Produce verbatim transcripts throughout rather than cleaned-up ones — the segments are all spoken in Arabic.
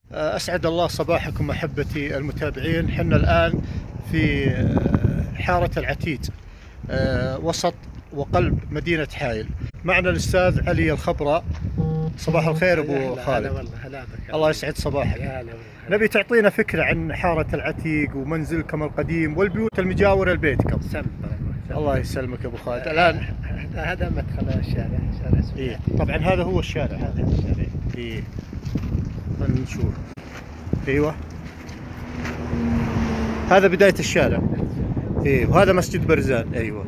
أسعد الله صباحكم أحبتي المتابعين. حنا الآن في حارة العتيد وسط وقلب مدينة حايل. معنا الأستاذ علي الخبراء. صباح الخير أبو خالد. هلا والله. هلا بك. الله يسعد صباحك. هلا والله. نبي تعطينا فكرة عن حارة العتيق ومنزلكم القديم والبيوت المجاورة لبيتكم. سم الله يسلمك أبو خالد. الآن هذا مدخل الشارع، شارع اسمه إيه طبعا هذا هو الشارع. هذا الشارع. إيه خلينا نشوف. أيوه هذا بداية الشارع. إيه وهذا مسجد برزان. أيوه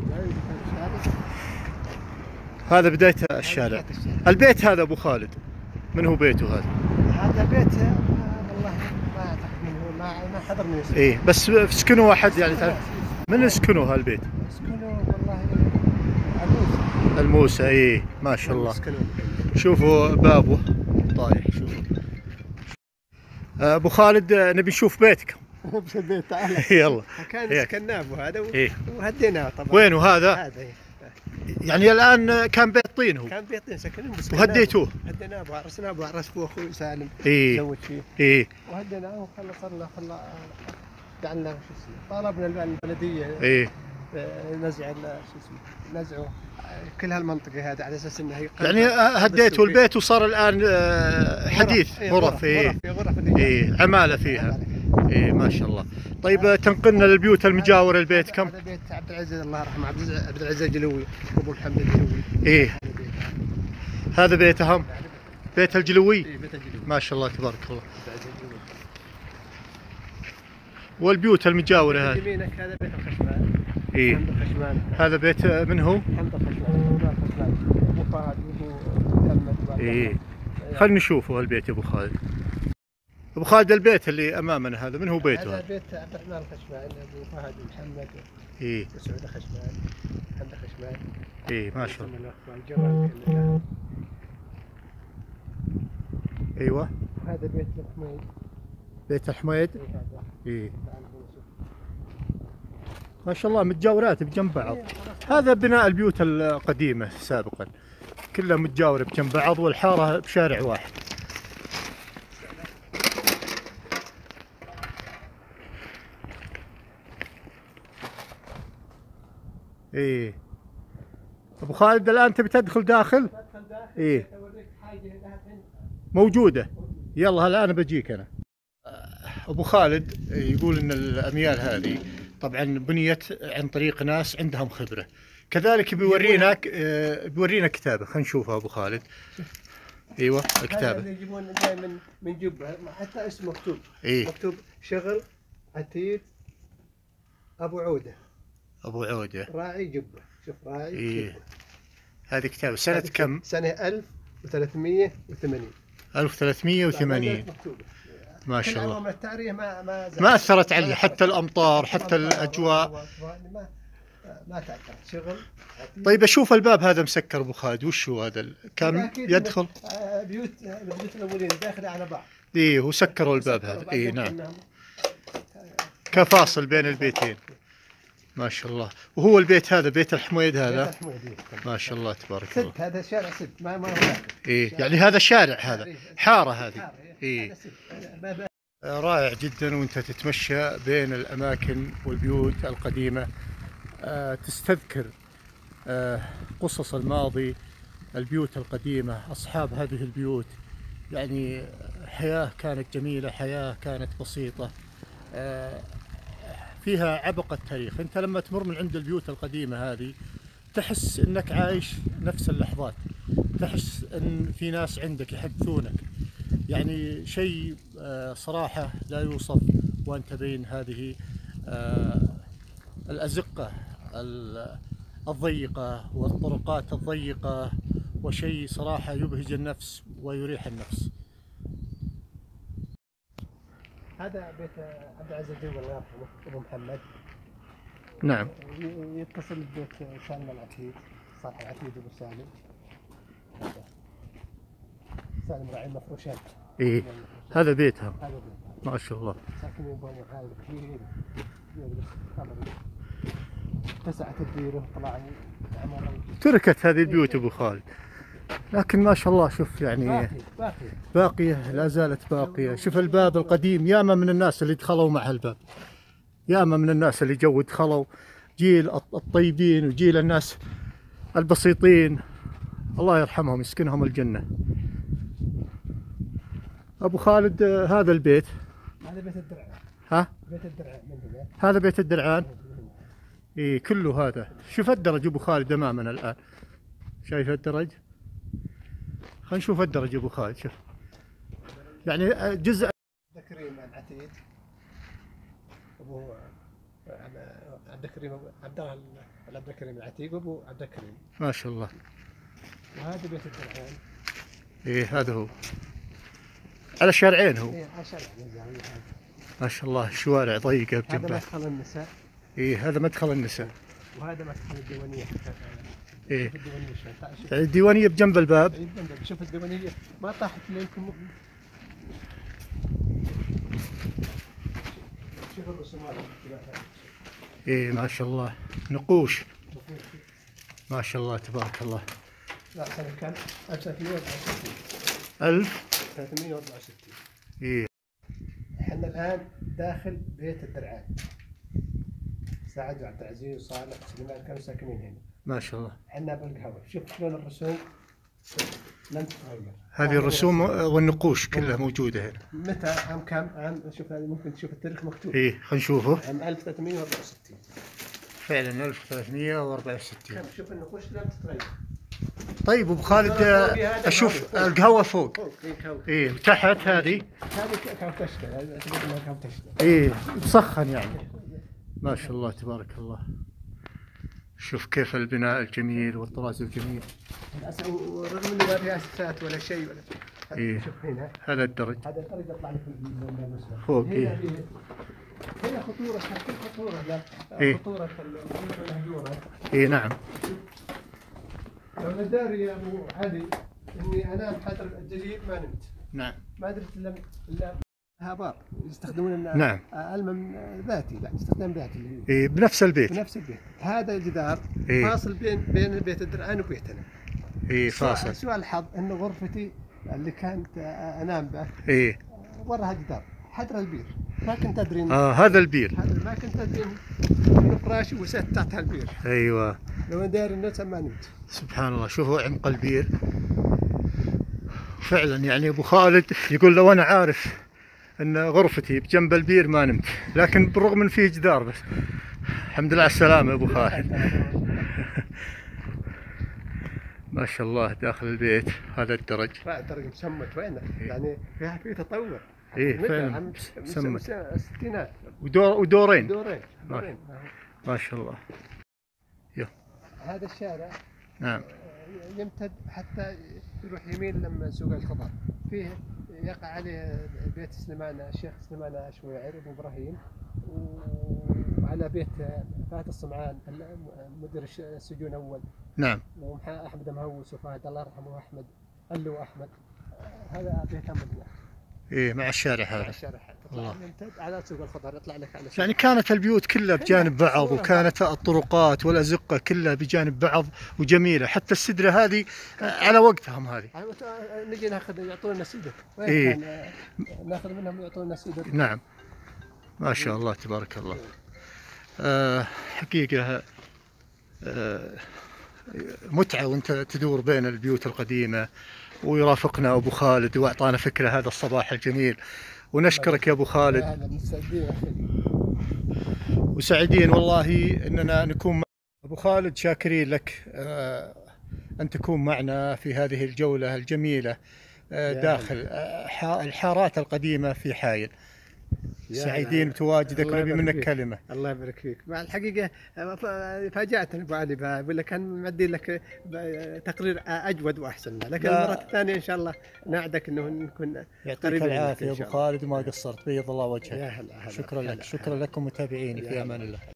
هذا بداية الشارع. البيت هذا أبو خالد من هو بيته هذا؟ هذا بيت والله ما أعتقد منه، ما ما حضرني اسمه. إيه بس سكنوا واحد يعني تعرف من سكنوا هالبيت؟ سكنوا والله الموسى. الموسى. إيه ما شاء الله. شوفوا بابه طايح. شوفوا أبو خالد نبي نشوف بيتك. البيت تعال. يلا. كان سكناه ابو هذا إيه. وهديناه طبعا. وينه هذا؟ هذا يعني الآن كان بيت طين هو. كان بيت طين سكنين بس وهديتوه؟ هديناه وعرسناه وعرس ابو اخوي سالم. إيه. تزوج فيه. إيه. وهديناه وخلى صار له خلى جعلنا شو اسمه طلبنا البلديه. إيه. نزع شو اسمه نزعه كل هالمنطقه هذه على اساس انها هي يعني هديتوا البيت وصار الان حديث غرف. ايه غرف ايه عماله فيها. ايه ما شاء الله. طيب تنقلنا للبيوت المجاوره لبيت كم؟ هذا بيت عبد العزيز الله يرحمه، عبد العزيز الجلوي ابو محمد الجلوي. ايه هذا بيتهم بيت الجلوي. ايه بيت الجلوي ما شاء الله تبارك الله. والبيوت المجاوره هذه يمينك هذا بيت الخشمان. ايه حمد الخشمان. هذا بيت من هو؟ حمد الخشمان. ابو فهد وابو محمد. ايه خلينا نشوفه هالبيت يا ابو خالد. ابو خالد البيت اللي امامنا هذا من هو بيته؟ هذا بيت عبد الرحمن الخشمان، ابو فهد ومحمد. ايه وسعود الخشمان. حمد الخشمان. ايه ما شاء الله. الله. ايوه هذا بيت الحميد. بيت الحميد. ايه ما شاء الله متجاورات بجنب بعض. هذا بناء البيوت القديمة سابقا كلها متجاورة بجنب بعض والحارة بشارع واحد. ايه ابو خالد الان تبي تدخل داخل؟ ايه موجودة. يلا هلا انا بجيك انا. ابو خالد يقول ان الاميال هذه طبعا بنيت عن طريق ناس عندهم خبره، كذلك بيورينا بيورينا كتابه. خلينا نشوفها ابو خالد. ايوه الكتابه هذا يجيبون جاي من من جبه حتى اسمه مكتوب. إيه؟ مكتوب شغل عتيد ابو عوده. ابو عوده راعي جبه. شوف راعي إيه؟ جبه. هذه كتابه سنه كم؟ سنه ألف وثلاثمئة وثمانين. ألف وثلاثمئة وثمانين. ما شاء الله. التعريه ما ما ما اثرت عليه حتى الامطار حتى الاجواء ما ما تاثرت. شغل. طيب اشوف الباب هذا مسكر ابو خالد. وش هو هذا؟ كان يدخل بيوت البيوت الاولين داخله على بعض. ايه وسكروا الباب هذا. ايه نعم كفاصل بين البيتين. ما شاء الله. وهو البيت هذا بيت الحميد هذا. ما شاء الله تبارك الله. سد هذا شارع سد ما ما هو. ايه يعني هذا شارع هذا حاره هذه. ايه رائع جدا وانت تتمشى بين الاماكن والبيوت القديمه. آه تستذكر آه قصص الماضي، البيوت القديمه، اصحاب هذه البيوت. يعني حياه كانت جميله، حياه كانت بسيطه، آه فيها عبق التاريخ. انت لما تمر من عند البيوت القديمه هذه تحس انك عايش نفس اللحظات، تحس ان في ناس عندك يحدثونك. يعني شيء صراحه لا يوصف وانت بين هذه الازقه الضيقه والطرقات الضيقه، وشيء صراحه يبهج النفس ويريح النفس. هذا بيت عبد العزيز الله يرحمه ابو محمد. نعم. يتصل ببيت سالم العتيد، صالح العتيد ابو سالم. سالم راعي مفروشات. ايه هذا بيتهم. هذا بيت. ما شاء الله. ساكنين بين هذا كبير. اتسعت الديره وطلع عمر. تركت هذه البيوت ابو خالد. لكن ما شاء الله شوف يعني باقي باقي باقية، لا زالت باقية. شوف الباب القديم، ياما من الناس اللي دخلوا مع الباب، ياما من الناس اللي جو دخلوا، جيل الطيبين وجيل الناس البسيطين، الله يرحمهم يسكنهم الجنة. أبو خالد هذا البيت، هذا بيت الدرع. ها؟ بيت الدرع من هنا. هذا بيت الدرعان. اي كله هذا. شوف الدرج ابو خالد امامنا الان، شايف الدرج؟ خلينا نشوف الدرج ابو خالد. شوف يعني جزء عبد الكريم العتيد، ابو عبد الكريم عبد الله عبد الكريم العتيق وابو عبد الكريم. ما شاء الله. وهذا بيت الدرعان. ايه هذا هو، على شارعين هو. ايه على شارعين. ما شاء الله الشوارع ضيقه بجنبه. هذا مدخل النساء. ايه هذا مدخل النساء. وهذا مدخل الديوانيه. ايه الديوانيه يعني الديوانيه بجنب الباب. اي بجنب. شوف الديوانيه ما طاحت لكم. شوف الرسومات. ايه ما شاء الله نقوش، ما شاء الله تبارك الله. لا سنة كم؟ ألف وثلاثمئة وأربعة وستين. ألف وثلاثمئة وأربعة وستين. ايه. احنا الآن داخل بيت الدرعان. سعد وعبد العزيز وصالح وسليمان كانوا ساكنين هنا. ما شاء الله. احنا بالقهوة، شوف شلون الرسوم لم تتغير. هذه الرسوم والنقوش كلها موجودة هنا. متى عام كم؟ عام شوف هذه ممكن تشوف التاريخ مكتوب. ايه خلينا نشوفه. عام ألف وثلاثمئة وأربعة وستين. فعلا ألف وثلاثمئة وأربعة وستين. شوف النقوش لم تتغير. طيب ابو خالد اشوف القهوة فوق. ايه وتحت هذه. هذه كاوتشنا، اعتبرها كاوتشنا. ايه تسخن يعني. ما شاء الله تبارك الله. شوف كيف البناء الجميل والطراز الجميل. ورغم انه ما فيها اساسات ولا شيء ولا إيه. شوف هنا هذا الدرج. هذا الدرج يطلع لك فوق. هنا إيه. هنا خطورة، كل خطورة لا إيه. خطورة المهجورة. اي نعم. لو داري يا ابو علي اني انام حذر الجليد ما نمت. نعم. ما درت الا الا هابار يستخدمون نعم. المن ذاتي، لا استخدام ذاتي. اي بنفس البيت. بنفس البيت. هذا الجدار إيه. فاصل بين بين بيت الدرعان وبيتنا. اي فاصل. سوء الحظ ان غرفتي اللي كانت انام به اي وراها جدار حدر البير، ما كنت ادري. اه هذا البير. هذا ما كنت ادري انه فراشي وسات تحت البير. ايوه. لو داري الناس ما نمت. سبحان الله. شوفوا عمق البير فعلا. يعني ابو خالد يقول لو انا عارف ان غرفتي بجنب البير ما نمت، لكن بالرغم من فيه جدار بس. الحمد لله على السلامة ابو خالد. ما شاء الله داخل البيت. هذا الدرج. الدرج مسمت وين يعني فيها في تطور. ايه فعلا مسمت الستينات. ودور ودورين. دورين. دورين. ما شاء الله. يو. هذا الشارع نعم يمتد حتى يروح يمين لما سوق الخضار. فيه يقع عليه بيت سليمان الشيخ سليمان الشويعري ابو ابراهيم، وعلى بيت فهد الصمعان مدير السجون اول. نعم. واحمد مهوس وفهد الله يرحمه احمد اللو احمد. هذا بيت امنا. ايه مع الشارع هذا. مع الشارع هذا. يمتد على سوق الخضار يطلع لك على يعني كانت البيوت كلها بجانب بعض، وكانت الطرقات والازقه كلها بجانب بعض وجميله، حتى السدره هذه على وقتهم هذه. نجي ناخذ يعطونا سدر. إيه. ناخذ منهم يعطونا سدر. نعم. ما شاء الله تبارك الله. آه حقيقه آه متعه وانت تدور بين البيوت القديمه، ويرافقنا ابو خالد واعطانا فكره هذا الصباح الجميل، ونشكرك يا ابو خالد. وسعيدين والله اننا نكون مع ابو خالد. شاكرين لك آه ان تكون معنا في هذه الجوله الجميله آه داخل آه الحارات القديمه في حايل. سعيدين بتواجدك ونبي منك كلمه. الله يبارك فيك. مع الحقيقه فاجاتني ابو علي، بقول لك كان معدي لك تقرير اجود واحسن، لكن المره الثانيه ان شاء الله نعدك انه نكون يعطيك العافيه يا ابو خالد وما قصرت. بيض الله وجهك. شكرا لك. شكرا لكم متابعيني. في امان الله.